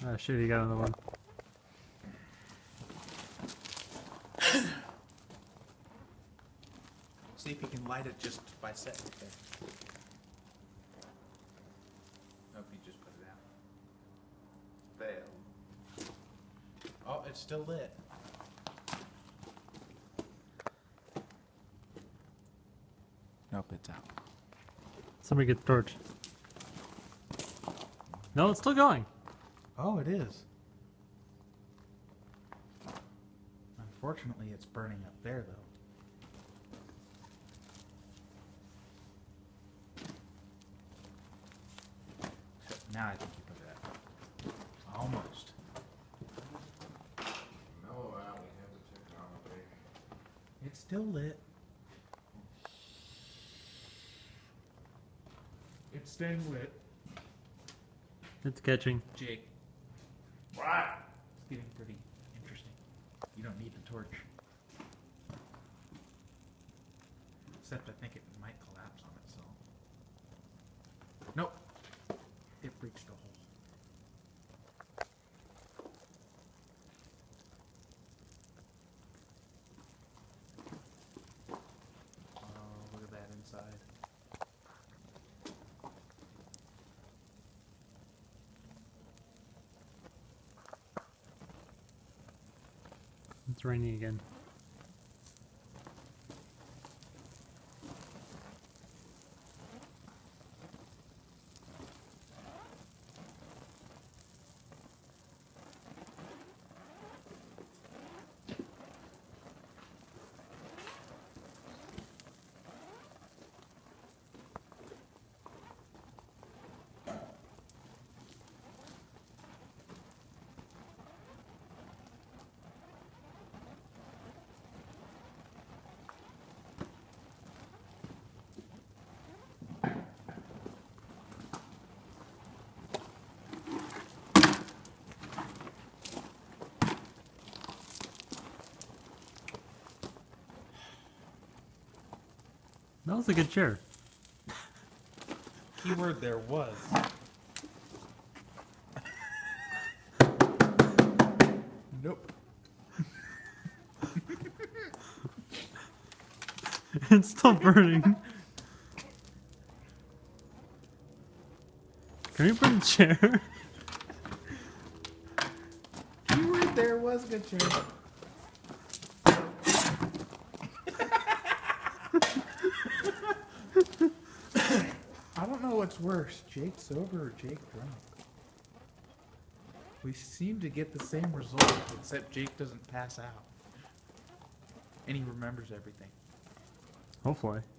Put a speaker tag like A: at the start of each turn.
A: Ah, shit, he got another one.
B: See if you can light it just by setting it there. Nope, you just put it out. Failed. Oh, it's still lit. Nope, it's out.
A: Somebody get the torch. No, it's still going.
B: Oh, it is. Unfortunately, it's burning up there, though. Now I think you put it out. Almost.
C: No, we have to check it on the way.
B: It's still lit. It's staying lit.
A: It's catching.
B: Jake,
C: What?
B: it's getting pretty interesting. You don't need the torch. Except I think it might collapse on itself. Nope. It breached a hole. Oh, look at that inside.
A: It's raining again. That was a good chair.
B: Keyword there was. Nope.
A: It's still burning. Can we burn the chair?
B: Keyword there was good chair. I don't know what's worse, Jake sober or Jake drunk. We seem to get the same result, except Jake doesn't pass out. And he remembers everything.
A: Hopefully.